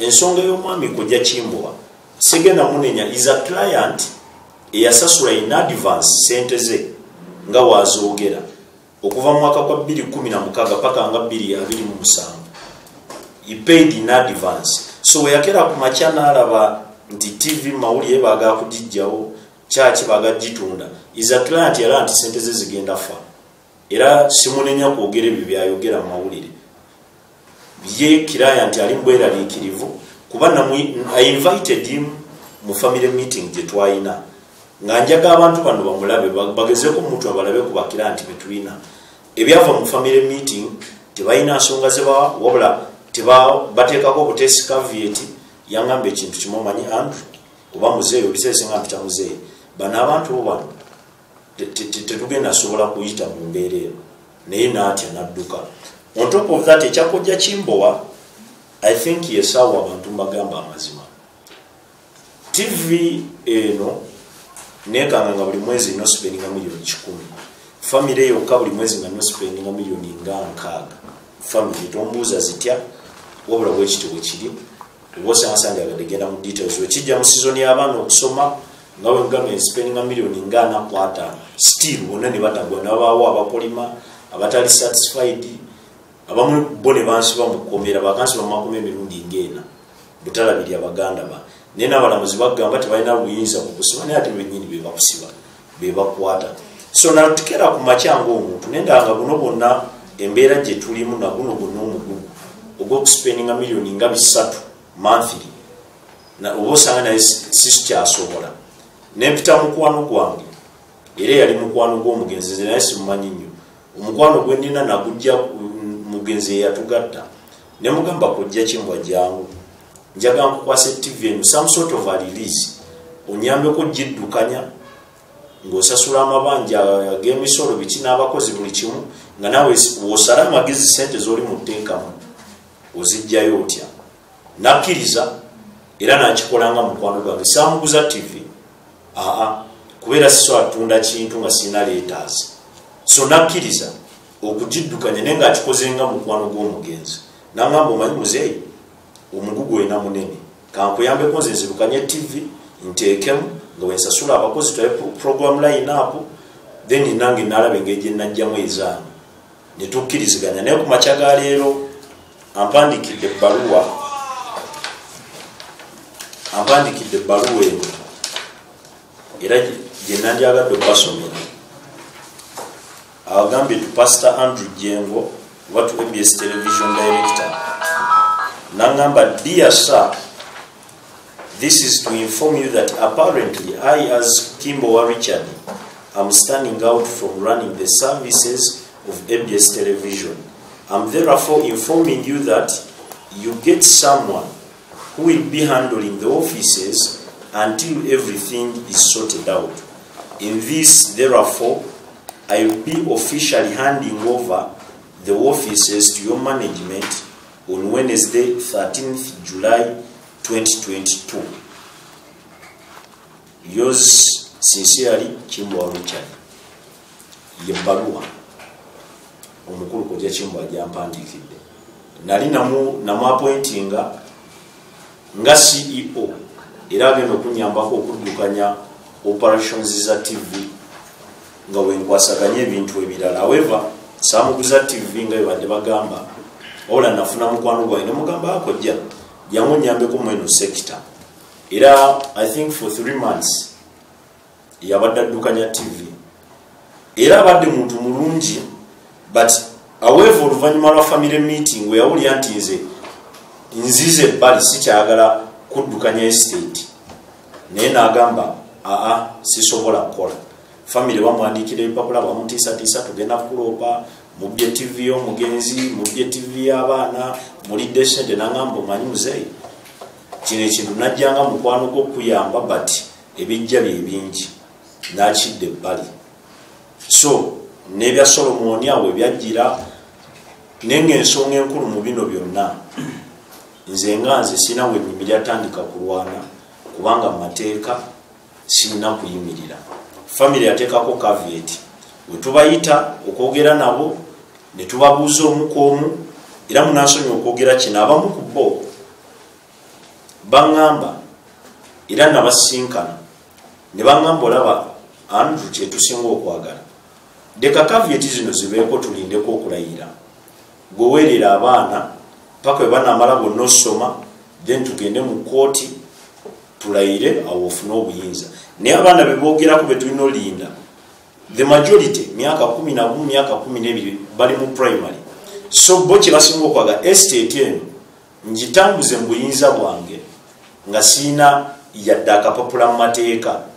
ensonga y'omwami Kojja Kimbowa segenda munenya is a client eyasasula in advance sente ze nga wazoogera okuva mu mwaka gwa 2016 paka nga 2027 he paid in advance. So yakera ku machana alaba nti TV mawuli yebaga kujijjawo chachi baga jitunda is a client yala nti sente ze zigenda fa era simunenya kwogera byayogera mawulire ye client ali mbwera likirivu kuba I invited him mu family meeting je twaina nganjaga abantu bano bamulabe bagezeko mutu abalabe ku bakirant betwina ebyava mu family meeting tebayina nsonga zeba wabula teba batekako butesi caveat yangambe ekintu kimomanyi Andrew kuba muzeeyo bisese nga mpita muzeeyo bana abantu bano tetugenda sobola kuyita mu mbeerero naye naatya nadduka. On top of that ekya Kojja Kimbowa I think yesawa abantu bagamba amazima TV eno nekanga nga buli mwezi no spending milioni 10 family yokka buli mwezi nga no spending milioni nga 6 family tombuza zitya wabula bwekitiwe kiri wose ansanja agadegenda mu details wekijja mu season y'abaana okusoma ngawe ngame spending milioni nga 4 still bonna ne batagwa n'abaawo abapolima abatali satisfied abamu bone bansiba mu komera bakansi bamakome emirundi ngena butalabiri abaganda ba nena abalamuzi bagamba tebalina buyinza kukusima naye ate benyini bebakusiba bebakwata. So natukera ku macyango omuntu nendanga buno bonna embeera gye tulimu na buno bonna omugugu ogw'okuspendinga milioni nga 3 monthly na obosanga naye sikyasobola nempita mukwano gwange era yali mukwano gw'omugenzi naye simumanyi nnyo omukwano gwe nnina nagujja mugenzi yatugatta ne mugamba Kojja Kimbowa jangu njaga nkukwase TV eno some sort of a release onyambeko jiddukanya ng'osasula amabanja g'emisolo biki n'abakozi buli kimu nga nawe wosala amagezi sente z'oli mu tteekamu ozijjayo otya nakkiriza era nakikolanga mukwano gwange saamuguza TV kubeera siso atunda kintu nga sina letters so nakkiriza okujiddukanya naye ng'akikozenga mukwano gw'omugenzi nangamba omanyi muzeeyi omugugu wena munene kankuyambeko nze nzirukanye TV nteekemu nga wensasula abakozi twaye program line up then nange nalaba engeri gye najjamu ezaano ne tukkiriziganya naye ku makya ga leero ampandikidde ebbaluwa eno era gye nandyagadde obbasomera agambye tu Pastor Andrew Jengo what ABS television director nangamba dear sir, this is to inform you that apparently I as Kimbowa Richard am standing out from running the services of ABS television. I'm therefore informing you that you get someone who will be handling the offices until everything is sorted out. In this, therefore, I will be officially handing over the offices to your management on Wednesday, 13th July 2022. Yours sincerely, Kimbowa Richard. Yebbaluwa omukulu Kojja Kimbowa gyampandikidde. Nali namu appointinga nga CEO era agenda okunyambako okuddukanya operations za TV nga wenkwasaganya ebintu ebirala. However, saamuguza TV nga bebadde bagamba ola nafuna mukwano gwange ne mugamba Kojja jangu nyambeko mweno sector. Era I think for 3 months yabadde addukanya TV era abadde muntu mulungi, but however oluvannyuma lwa family meeting we yawulira nti nzize ebbali sikyagala kuddukanya estate naye n'agamba sisobola kukola. Family bamwandikira ebipapula bamutiisatiisa tugenda kukuloopa mubye TV y'omugenzi mubye TV y'abaana mulidde sente. N'agamba omanyi muzeeyi kino ekintu najjanga mukwano gw'okuyamba but ebijja bye bingi n'akidde ebbali. So n'ebya Solomoni awo ebyajjira nenga ensonga enkulu mu bino byonna nze sina we nnyimira atandika kulwana kubanga mu mateeka sina kuyimirira. Family yateekako caveat we tubayita okwogera nabo ne tubabuuza omu ku omu era munansonyi okwogera kino abamu ku bo baŋŋamba era nabasinkana ne baŋŋamba olaba Andrew kyetusinga okwagala deka kavyeti zino zibeeko tulindeko okulayira gweweerera abaana paka webanamala bonna osoma then tugende mu kooti tulayire awo ofune obuyinza naye abaana bebogerako betulina olinda the majority myaka 11 myaka 12 bali mu primary so bo kyebasinga okwaga estate eno ngitambuze mu buyinza bwange nga siina yadde akapapula mu mateeka